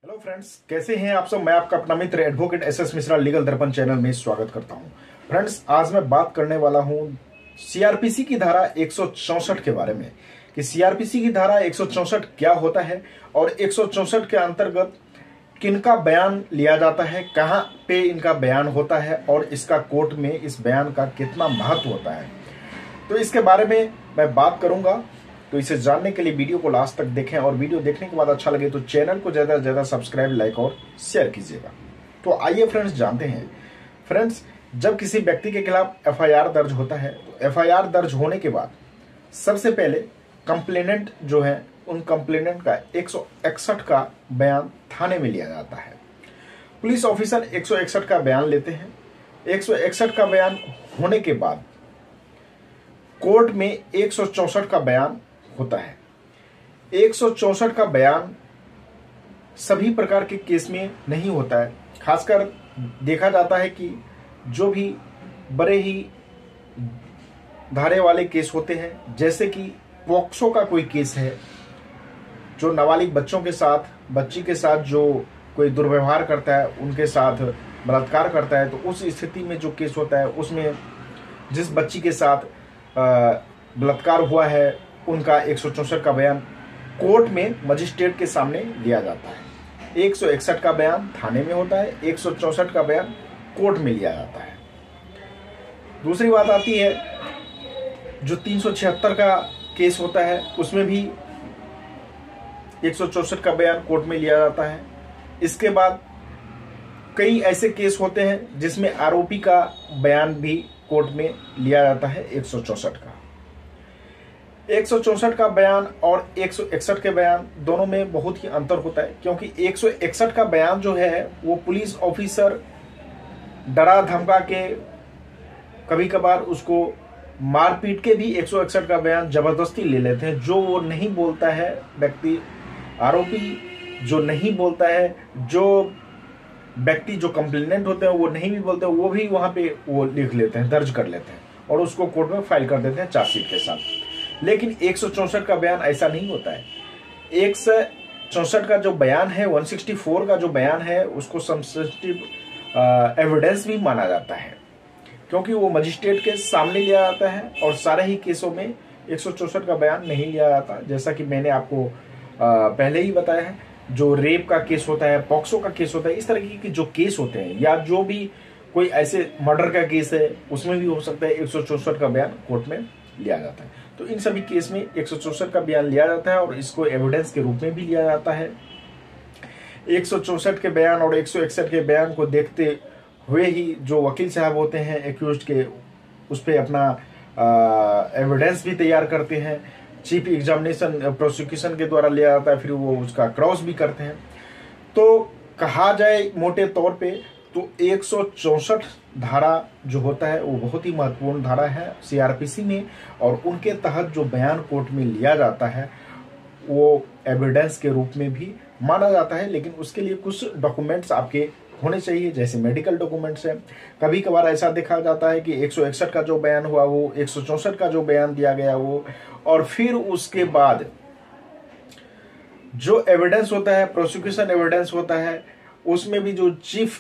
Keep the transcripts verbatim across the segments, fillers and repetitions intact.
Hello friends, कैसे हैं आप सब। मैं आपका अपना मित्र advocate S S Mishra legal Darpan channel में स्वागत करता हूं। फ्रेंड्स, आज मैं बात करने वाला हूं सीआरपीसी की धारा एक सौ चौसठ के बारे में कि सीआरपीसी की धारा एक सौ चौसठ क्या होता है और एक सौ चौसठ के अंतर्गत किनका बयान लिया जाता है, कहां पे इनका बयान होता है और इसका कोर्ट में इस बयान का कितना महत्व होता है। तो इसके बारे में मैं बात करूंगा। तो इसे जानने के लिए वीडियो को लास्ट तक देखें और वीडियो देखने के बाद अच्छा लगे तो चैनल को ज़्यादा से ज़्यादा सब्सक्राइब, लाइक और शेयर कीजिएगा। तो आइए फ्रेंड्स जानते हैं। फ्रेंड्स, जब किसी व्यक्ति के खिलाफ एफ आई आर दर्ज होता है तो एफ आई आर दर्ज होने के बाद सबसे पहले कंप्लेनेंट जो है उन कंप्लेनेंट का एक सौ इकसठ का बयान थाने में लिया जाता है। पुलिस ऑफिसर एक सौ इकसठ का बयान लेते हैं। एक सौ इकसठ का बयान होने के बाद कोर्ट में एक सौ चौसठ का बयान होता है। एक सौ चौसठ का बयान सभी प्रकार के केस में नहीं होता है। खासकर देखा जाता है कि जो भी बड़े ही धारे वाले केस होते हैं, जैसे कि पॉक्सो का कोई केस है, जो नाबालिग बच्चों के साथ बच्ची के साथ जो कोई दुर्व्यवहार करता है, उनके साथ बलात्कार करता है, तो उस स्थिति में जो केस होता है उसमें जिस बच्ची के साथ बलात्कार हुआ है उनका एक सौ चौसठ का बयान कोर्ट में मजिस्ट्रेट के सामने लिया जाता है। एक सौ इकसठ का बयान थाने में होता है, एक सौ चौसठ का बयान कोर्ट में लिया जाता है। दूसरी बात आती है, जो तीन सौ छिहत्तर का केस होता है उसमें भी एक सौ चौसठ का बयान कोर्ट में लिया जाता है। इसके बाद कई ऐसे केस होते हैं जिसमें आरोपी का बयान भी कोर्ट में लिया जाता है एक सौ चौसठ का। एक सौ चौसठ का बयान और एक सौ इकसठ के बयान दोनों में बहुत ही अंतर होता है, क्योंकि एक सौ इकसठ का बयान जो है वो पुलिस ऑफिसर डरा धमका के, कभी कभार उसको मार पीट के भी एक सौ इकसठ का बयान जबरदस्ती ले लेते हैं। जो वो नहीं बोलता है व्यक्ति, आरोपी जो नहीं बोलता है, जो व्यक्ति जो कंप्लेनेंट होते हैं वो नहीं भी बोलते हैं, वो भी वहां पे वो लिख लेते हैं, दर्ज कर लेते हैं और उसको कोर्ट में फाइल कर देते हैं चार्जशीट के साथ। लेकिन एक सौ चौसठ का बयान ऐसा नहीं होता है। एक सौ चौसठ का जो बयान है, एक सौ चौंसठ का जो बयान है, उसको सब्सिस्टिव एविडेंस भी माना जाता है, क्योंकि वो मजिस्ट्रेट के सामने लिया जाता है और सारे ही केसों में एक सौ चौसठ का बयान नहीं लिया जाता। जैसा कि मैंने आपको आ, पहले ही बताया है, जो रेप का केस होता है, पॉक्सो का केस होता है, इस तरह के जो केस होते हैं, या जो भी कोई ऐसे मर्डर का केस है, उसमें भी हो सकता है एक सौ चौसठ का बयान कोर्ट में लिया जाता है। तो इन सभी केस में एक सौ चौसठ का बयान लिया जाता है और इसको एविडेंस के रूप में भी लिया जाता है। एक सौ चौसठ के बयान और एक सौ इकसठ के बयान को देखते हुए ही जो वकील साहब होते हैं एक्यूज्ड के, उस पर अपना एविडेंस भी तैयार करते हैं। चीफ एग्जामिनेशन प्रोसिक्यूशन के द्वारा लिया जाता है, फिर वो उसका क्रॉस भी करते हैं। तो कहा जाए मोटे तौर पे तो एक सौ चौसठ धारा जो होता है वो बहुत ही महत्वपूर्ण धारा है सीआरपीसी में, और उनके तहत जो बयान कोर्ट में लिया जाता है वो एविडेंस के रूप में भी माना जाता है। लेकिन उसके लिए कुछ डॉक्यूमेंट्स आपके होने चाहिए, जैसे मेडिकल डॉक्यूमेंट्स हैं। कभी कभार ऐसा देखा जाता है कि एक सौ इकसठ का जो बयान हुआ वो एक सौ चौसठ का जो बयान दिया गया वो, और फिर उसके बाद जो एविडेंस होता है, प्रोसिक्यूशन एविडेंस होता है, उसमें भी जो चीफ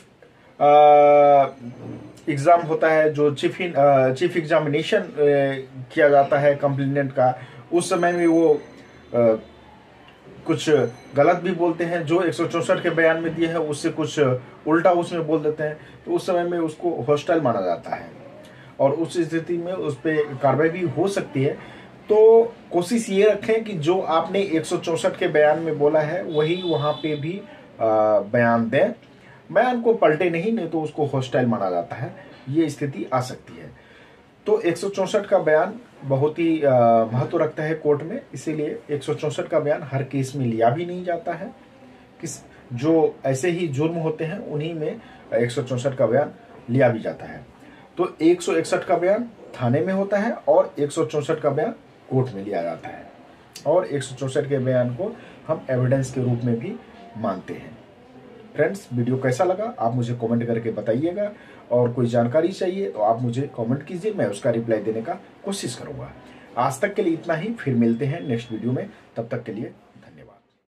एग्जाम होता है, जो चीफ चीफ एग्जामिनेशन किया जाता है कंप्लेनेंट का, उस समय में वो आ, कुछ गलत भी बोलते हैं। जो एक सौ चौसठ के बयान में दिए हैं उससे कुछ उल्टा उसमें बोल देते हैं, तो उस समय में उसको हॉस्टाइल माना जाता है और उस स्थिति में उस पर कार्रवाई भी हो सकती है। तो कोशिश ये रखें कि जो आपने एक सौ चौसठ के बयान में बोला है वही वहां पे भी आ, बयान दें। बयान को पलटे नहीं, नहीं तो उसको हॉस्टाइल माना जाता है, ये स्थिति आ सकती है। तो एक सौ चौसठ का बयान बहुत ही महत्व रखता है कोर्ट में, इसीलिए एक सौ चौसठ का बयान हर केस में लिया भी नहीं जाता है। किस जो ऐसे ही जुर्म होते हैं उन्हीं में एक सौ चौसठ का बयान लिया भी जाता है। तो एक सौ इकसठ का बयान थाने में होता है और एक सौ चौसठ का बयान कोर्ट में लिया जाता है, और एक सौ चौसठ के बयान को हम एविडेंस के रूप में भी मानते हैं। फ्रेंड्स, वीडियो कैसा लगा आप मुझे कमेंट करके बताइएगा, और कोई जानकारी चाहिए तो आप मुझे कमेंट कीजिए, मैं उसका रिप्लाई देने का कोशिश करूंगा। आज तक के लिए इतना ही, फिर मिलते हैं नेक्स्ट वीडियो में। तब तक के लिए